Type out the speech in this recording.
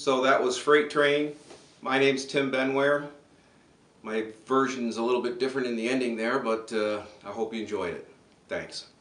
So that was Freight Train. My name's Tim Benware. My version's a little bit different in the ending there, but I hope you enjoyed it. Thanks.